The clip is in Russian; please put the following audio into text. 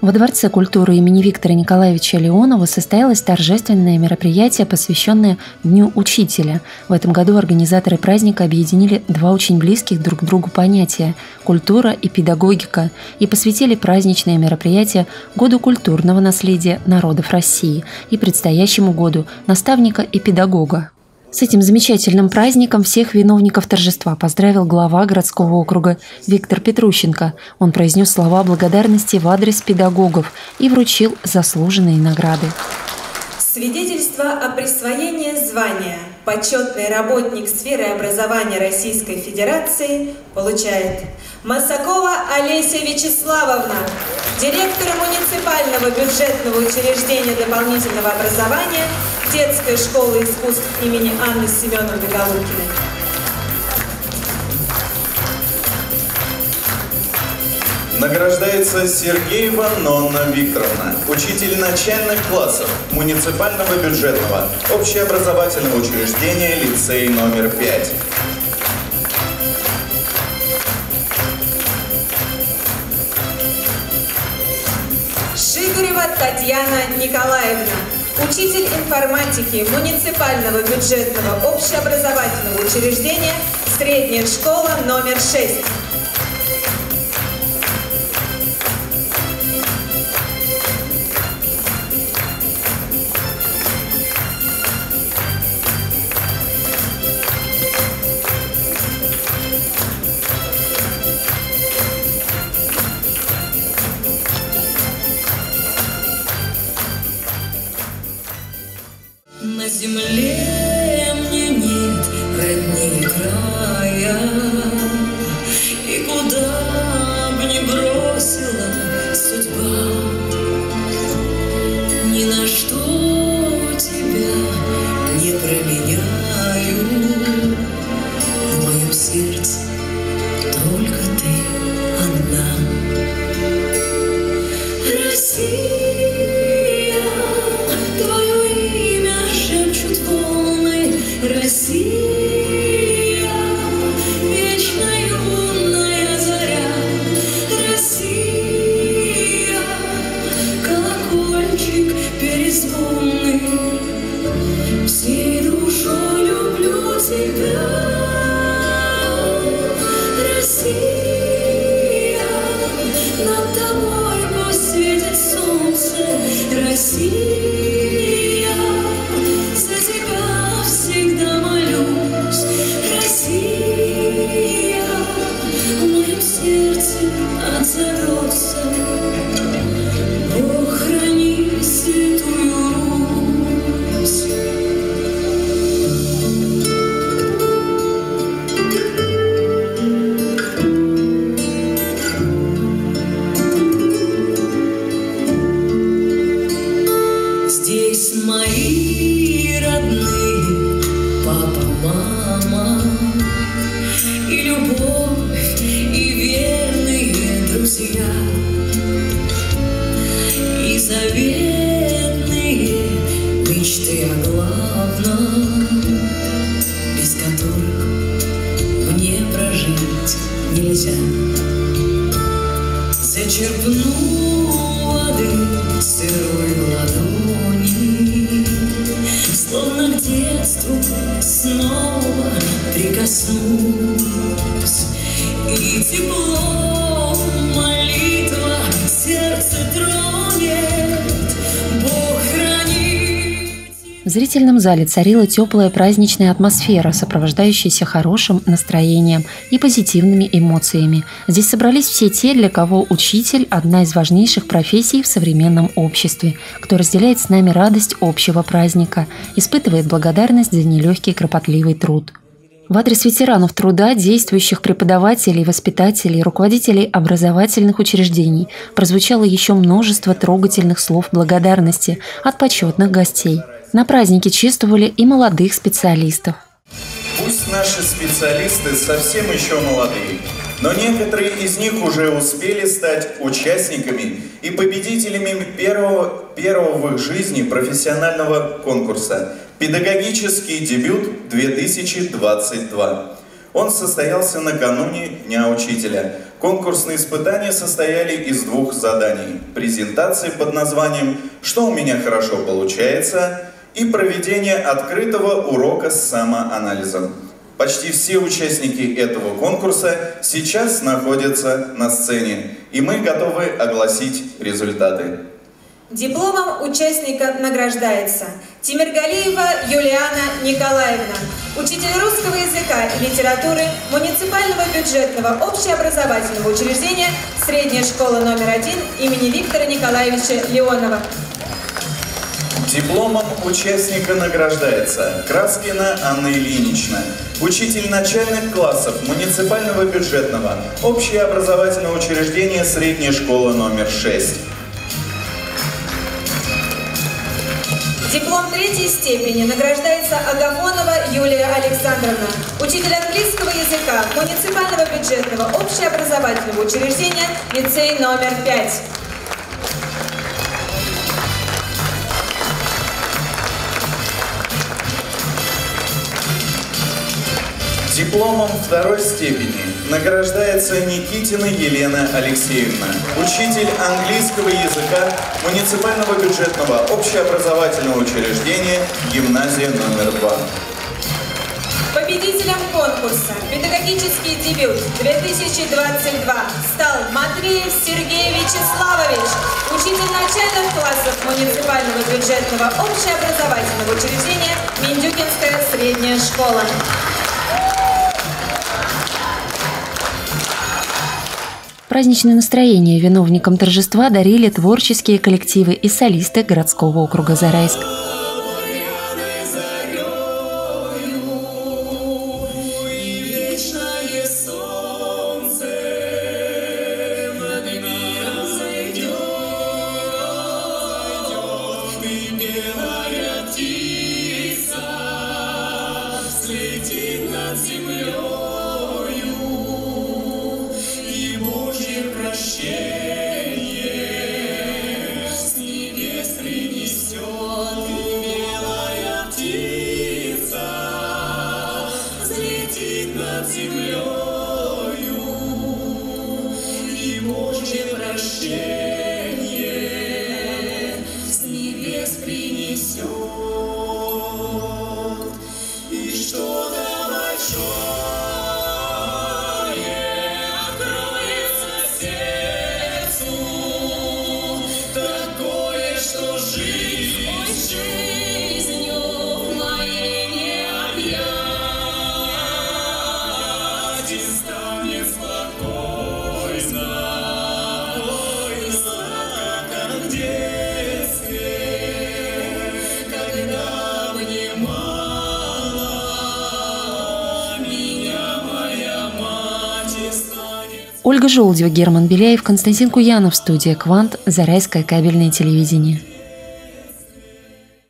Во Дворце культуры имени Виктора Николаевича Леонова состоялось торжественное мероприятие, посвященное Дню Учителя. В этом году организаторы праздника объединили два очень близких друг к другу понятия – культура и педагогика, и посвятили праздничное мероприятие Году культурного наследия народов России и предстоящему году наставника и педагога. С этим замечательным праздником всех виновников торжества поздравил глава городского округа Виктор Петрущенко. Он произнес слова благодарности в адрес педагогов и вручил заслуженные награды. Свидетельство о присвоении звания «Почетный работник сферы образования Российской Федерации» получает Масакова Олеся Вячеславовна, директор муниципального бюджетного учреждения дополнительного образования Детской школы искусств имени Анны Семеновны Галукиной. Награждается Сергеева Нонна Викторовна, учитель начальных классов муниципального бюджетного общеобразовательного учреждения лицей номер 5. Шигурева Татьяна Николаевна, учитель информатики муниципального бюджетного общеобразовательного учреждения средняя школа номер 6. На земле мне нет роднее края, и куда б ни бросила судьба, ни на что тебя не променяю. В моем сердце только ты одна. Россия, Россия, вечно юная заря, Россия, колокольчик перезвонный, всей душой люблю тебя. Россия, над тобой пусть светит солнце, Россия. Отзовется, Бог храни святую Русь. Здесь мои родные, папа, мама, и любовь, и верные друзья, и заветные мечты о главном, без которых мне прожить нельзя. Зачерпну воды сырой в ладони, словно к детству снова прикоснусь, и тепло молитва сердце тронет. Бог хранит. В зрительном зале царила теплая праздничная атмосфера, сопровождающаяся хорошим настроением и позитивными эмоциями. Здесь собрались все те, для кого учитель – одна из важнейших профессий в современном обществе, кто разделяет с нами радость общего праздника, испытывает благодарность за нелегкий кропотливый труд. В адрес ветеранов труда, действующих преподавателей, воспитателей, руководителей образовательных учреждений прозвучало еще множество трогательных слов благодарности от почетных гостей. На празднике чествовали и молодых специалистов. Пусть наши специалисты совсем еще молодые, но некоторые из них уже успели стать участниками и победителями первого в их жизни профессионального конкурса «Педагогический дебют-2022». Он состоялся накануне Дня Учителя. Конкурсные испытания состояли из 2 заданий. Презентации под названием «Что у меня хорошо получается» и проведение открытого урока с самоанализом. Почти все участники этого конкурса сейчас находятся на сцене, и мы готовы огласить результаты. Дипломом участника награждается Тимиргалиева Юлиана Николаевна, учитель русского языка и литературы муниципального бюджетного общеобразовательного учреждения средняя школа номер 1 имени Виктора Николаевича Леонова. Дипломом участника награждается Краскина Анна Ильинична, учитель начальных классов муниципального бюджетного общеобразовательного учреждения средняя школа номер 6. Диплом 3-й степени награждается Агафонова Юлия Александровна, учитель английского языка муниципального бюджетного общеобразовательного учреждения лицей номер 5. Дипломом 2-й степени награждается Никитина Елена Алексеевна, учитель английского языка муниципального бюджетного общеобразовательного учреждения гимназия номер 2. Победителем конкурса «Педагогический дебют 2022» стал Матвеев Сергей Вячеславович, учитель начальных классов муниципального бюджетного общеобразовательного учреждения Миндюкинская средняя школа. Праздничное настроение виновникам торжества дарили творческие коллективы и солисты городского округа Зарайск. Ольга Желудева, Герман Беляев, Константин Куянов, студия «Квант», Зарайское кабельное телевидение.